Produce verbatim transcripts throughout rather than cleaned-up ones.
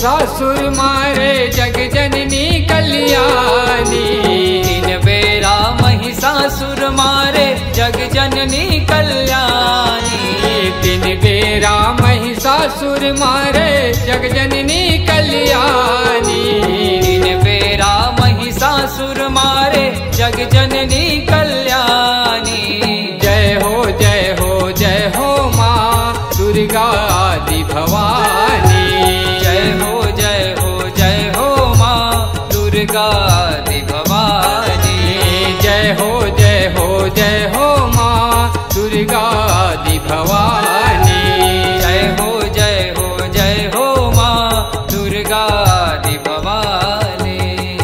महिषासुर मारे जग जननी कल्याणी। तीन बेरा महिषासुर मारे जग जननी कल्याणी। तीन बेरा महिषासुर मारे जग जननी कल्याणी। तीन बेरा महिषासुर मारे जग जननी कल्याणी। जय हो जय हो जय हो माँ दुर्गा आदि भवानी। जय हो जय हो जय हो माँ दुर्गा आदि भवानी। जय हो जय हो जय हो माँ दुर्गा आदि भवानी। जय हो जय हो जय हो माँ दुर्गा आदि भवानी।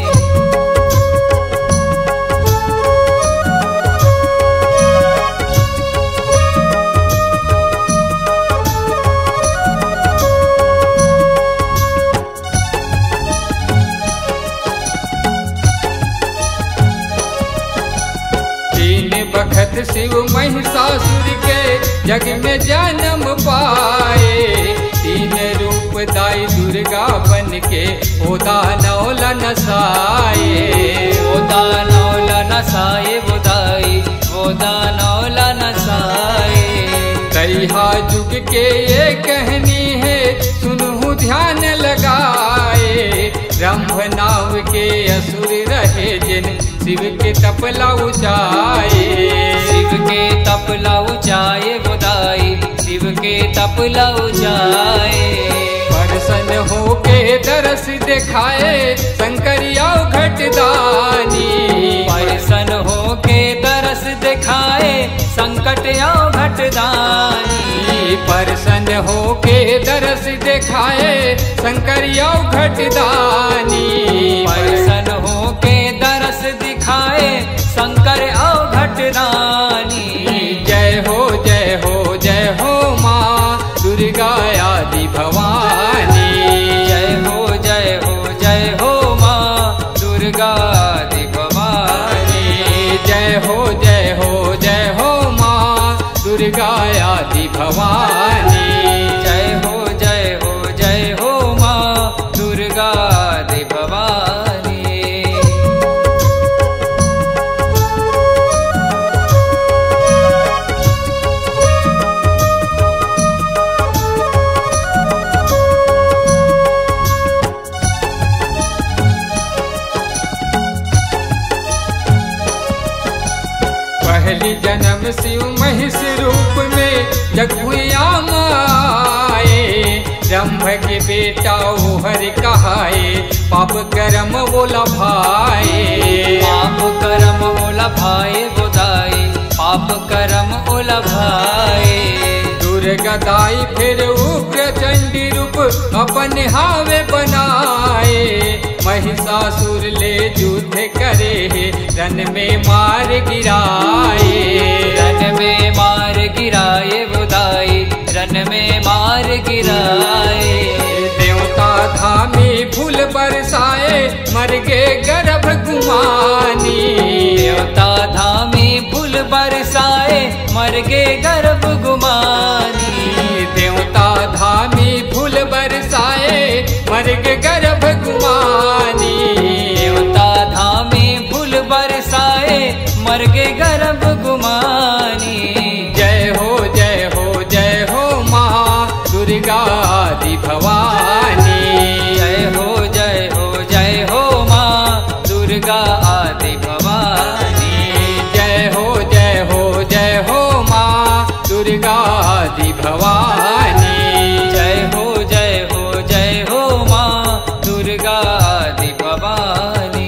बखत शिव महिषासुर के जग में जन्म पाए। तीन रूप दाई दुर्गा बन के ओ दानव नसाए। वो दानव नसाए वो दाई वो दानव नसाए। कलिहा युग के ये कहनी है सुनहु ध्यान लगाए। ब्रह्म नाव के असुर रहे जिन शिव के तपला ऊंचाए। शिव के तपला ऊंचाए वो दाई शिव के तपला ऊंचाए। प्रसन्न हो के दरस दिखाए शंकरिया घटदानी। प्रसन्न हो के दरस दिखाए संकट आओ घटदानी। प्रसन्न हो के दरस दिखाए शंकरिया घटदानी। प्रसन्न हो के दरस दिखाए शंकर आओ घटदानी। जय हो जय हो जय हो माँ दुर्गा आदि भवानी। जय हो जय हो जय हो माँ दुर्गा आदि भवानी। जय हो जय हो जय हो माँ दुर्गा आदि भवानी। जय हो जय हो जय हो माँ दुर्गा आदि भवानी। पहली जन्म शिव महिष रूप में जग भुइया माए। ब्रह्म के बेटा वो हरि कहाए पाप कर्म वो लभाए। पाप कर्म वो लभाए वो दाई पाप कर्म वो लभाए। दुर्गा दाई फिर उग्र चंडी रूप अपन हावे बनाए। महिषासुर ले युद्ध करे रन में मार गिराए। रन में मार गिराए वो दाई रन में मार गिराए। देवता धामी फूल बरसाए मर गे गर्भ गुमानी। देवता धामी फूल बरसाए मर गे गर्भ गुमानी। देवता धामी फूल बरसाए मर गे गर्भ गुमानी। देवता धामी फूल बरसाए मर गे गर्भ गुमानी। जय हो जय हो जय हो माँ दुर्गा आदि भवानी। जय हो जय हो जय हो माँ दुर्गा आदि भवानी। जय हो जय हो जय हो माँ दुर्गा आदि भवानी। जय हो जय हो जय हो माँ दुर्गा आदि भवानी।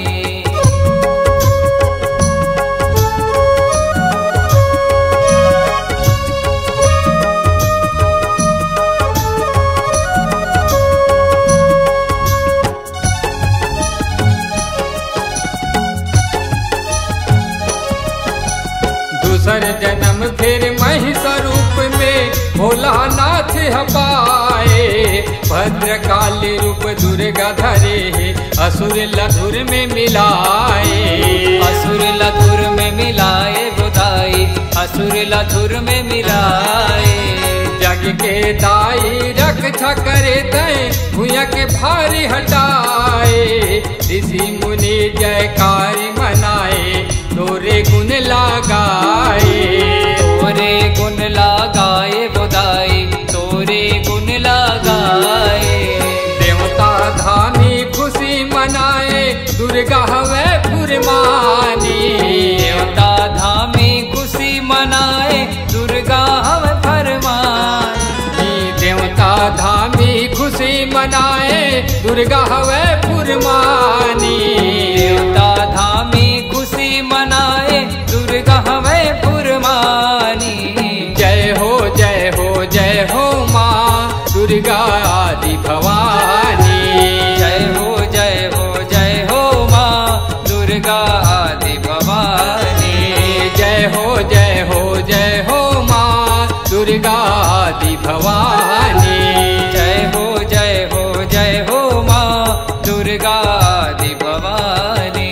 दूसर जन्म फिर महिष रूप में भोलानाथ हपाए। भद्रकाली रूप दुर्गा धरे असुर लधुर में मिलाए। असुर लधुर में मिलाए बुधाए उदाई असुर लथुर में मिलाए। जग के दाई रक्षा करे तय भूया के भारी हटाए। ऋषि मुनि जयकार मनाए तोरे गुण लगाए। तोरे गुण लगाए बुदाई तोरे गुण लगाए। देवता धामी खुशी मनाए दुर्गा हवे फुरमानी। देवता धामी खुशी मनाए दुर्गा हवे फरमानी। देवता धामी खुशी मनाए दुर्गा हवे फुरमानी। देवता धामी खुशी मनाए दुर्गा हवे फुरमानी। जय हो जय हो जय हो माँ दुर्गा आदि भवानी। जय हो जय हो जय हो माँ दुर्गा आदि भवानी। जय हो जय हो जय हो माँ दुर्गा आदि भवानी। जय हो जय हो जय हो माँ दुर्गा आदि भवानी।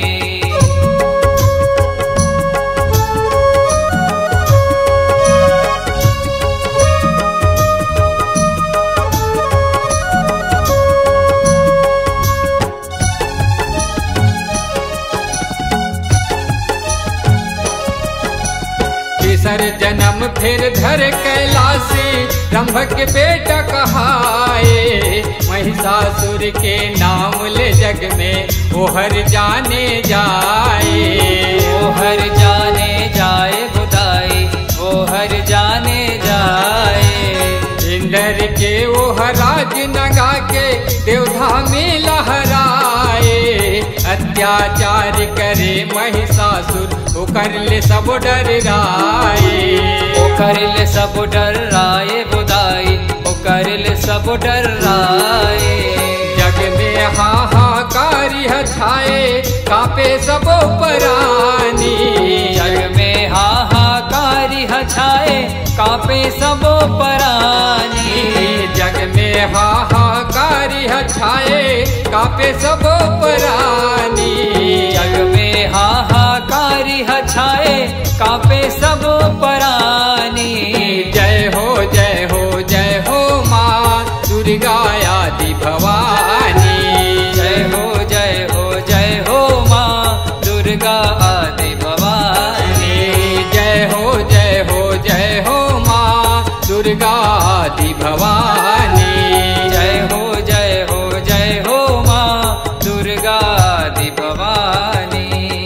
सर जन्म फिर धर कैलासी रंभ के बेटा कहाए। महिषासुर के नाम ले जग में ओहर जाने जाए। ओहर जाने जाए बुदाई ओहर जाने जाए। इंद्र के ओह राज नगा के देवधा में लहराए। अत्याचार करे महिषासुर ओकर ले सब डर राए। ओकर ले सब डर राए बुदाई ओकर ले सब डर राए। जग में हाहाकारी छाए कापे सबो परानी। जग में हाहाकारी छाए कापे सबो परानी। जग में हाहाकारी छाए कापे सबो परानी। जग में हाहाकारी छाए कापे सबो परानी। जय हो जय हो जय हो माँ दुर्गा आदि भवानी। जय हो जय हो जय हो माँ दुर्गा आदि भवानी। जय हो जय हो जय हो माँ दुर्गा आदि भवानी। जय हो जय हो जय हो माँ दुर्गा आदि भवानी।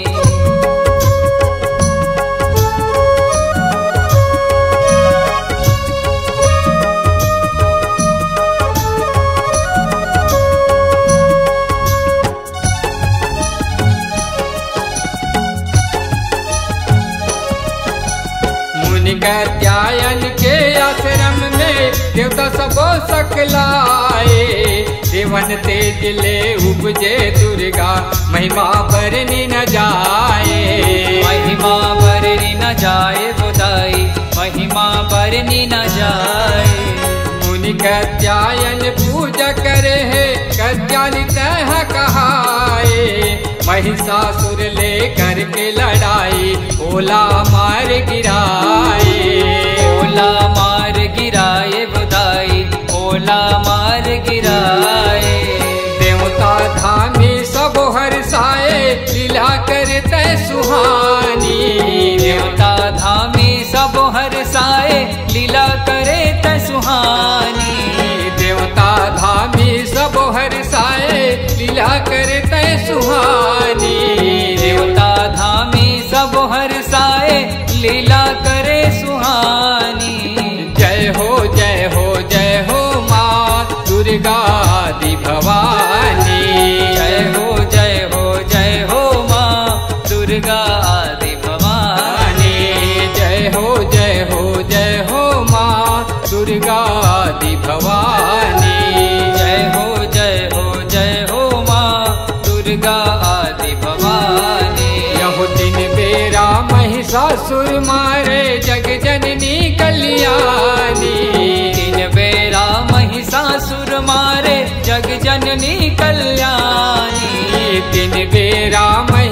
कात्यायन के आश्रम में देवता सबो सकलाए। देवन तेज ले उपजे दुर्गा महिमा बरनी न जाए। महिमा बरनी न जाए बुदाई महिमा बरनी न जाए। मुनि कात्यायन पूजा करे है कात्यायन तह कहाए। महिषासुर ले करके लड़ाई ओला मार गिराए। ओला मार गिराए बुदाई ओला मार गिराए। देवता धामी सब हर्षाए लीला करते सुहानी। देवता धामी सब हर्षाए लीला करे त सुहानी। देवता धामी सब हर्षाए लीला करते सुहानी। देवता धामी सब हर्षाए लीला करे सुहानी। जय हो जय हो जय हो माँ दुर्गा आदि भवानी। जय हो जय हो जय हो माँ दुर्गा आदि भवानी। जय हो जय हो जय हो माँ दुर्गा आदि भवानी। जय हो जय हो जय हो माँ दुर्गा आदि भवानी। यहो दिन बेरा महिषासुर मारे जग जननी कल्याणी। तीन बेरा महिषासुर मारे जग जननी कल्याणी। तीन बेरा महिषासुर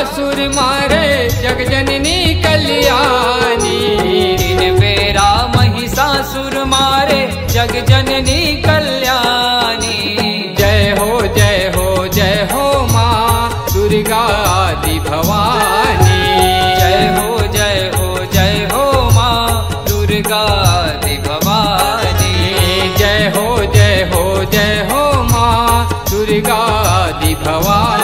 महिषासुर मारे जगजननी कल्याणी। तीन बेरा महिषासुर मारे जगजननी कल्याणी। जय हो जय हो जय हो माँ दुर्गा आदि भवानी। जय हो जय हो जय हो माँ दुर्गा आदि भवानी। जय हो जय हो जय हो माँ दुर्गा आदि भवानी।